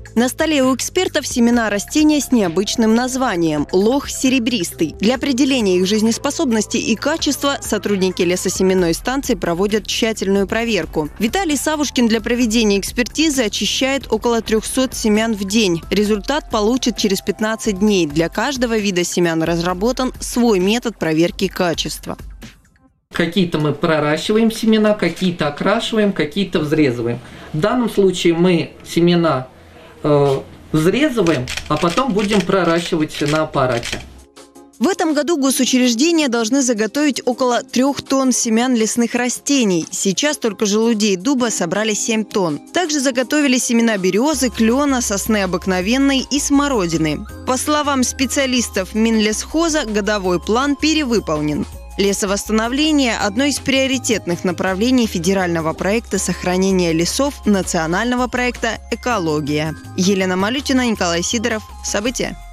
На столе у экспертов семена растения с необычным названием – лох серебристый. Для определения их жизнеспособности и качества сотрудники лесосеменной станции проводят тщательную проверку. Виталий Савушкин для проведения экспертизы очищает около 300 семян в день. Результат получит через 15 дней. Для каждого вида семян разработан свой метод проверки качества. Какие-то мы проращиваем семена, какие-то окрашиваем, какие-то взрезываем. В данном случае мы семена взрезываем, а потом будем проращивать на аппарате. В этом году госучреждения должны заготовить около 3 тонн семян лесных растений. Сейчас только желудей дуба собрали 7 тонн. Также заготовили семена березы, клена, сосны обыкновенной и смородины. По словам специалистов Минлесхоза, годовой план перевыполнен. Лесовосстановление – одно из приоритетных направлений федерального проекта сохранения лесов национального проекта «Экология». Елена Малютина, Николай Сидоров. События.